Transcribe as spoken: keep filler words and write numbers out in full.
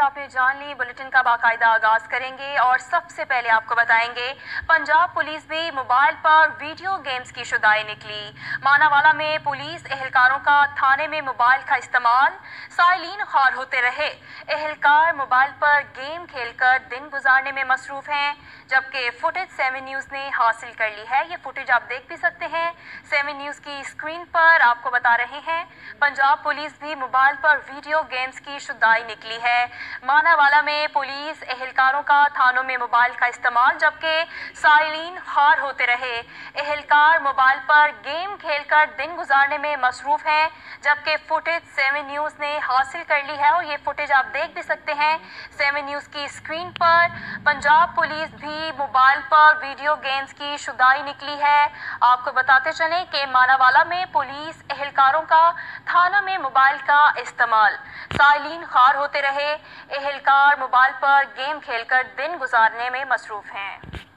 आपने जान ली, बुलेटिन का बाकायदा आगाज करेंगे और सबसे पहले आपको बताएंगे पंजाब पुलिस भी मोबाइल पर वीडियो गेम्स की शुदाई निकली। मानावाला में पुलिस एहलकारों का थाने में मोबाइल का इस्तेमाल, साइलिन खार होते रहे। एहलकार मोबाइल पर गेम खेलकर दिन गुजारने में मसरूफ हैं, जबकि फुटेज सेवन न्यूज ने हासिल कर ली है। ये फुटेज आप देख भी सकते हैं सेवन न्यूज की स्क्रीन पर, आपको बता रहे हैं पंजाब पुलिस भी मोबाइल पर वीडियो गेम्स की शुदाई निकली है। मानावाला में पुलिस एहलकारों का थानों में मोबाइल का इस्तेमाल, जबकि साइलिन खार होते रहे। एहलकार मोबाइल पर गेम खेलकर दिन गुजारने में मसरूफ हैं, जबकि फुटेज सेवन न्यूज ने हासिल कर ली है और ये फुटेज आप देख भी सकते हैं सेवन न्यूज की स्क्रीन पर। पंजाब पुलिस भी मोबाइल पर वीडियो गेम्स की शुदाई निकली है। आपको बताते चलें कि मानावाला में पुलिस एहलकारों का थाना में मोबाइल का इस्तेमाल, साइलिन खार होते रहे। एहलकार मोबाइल पर गेम खेलकर दिन गुजारने में मसरूफ हैं।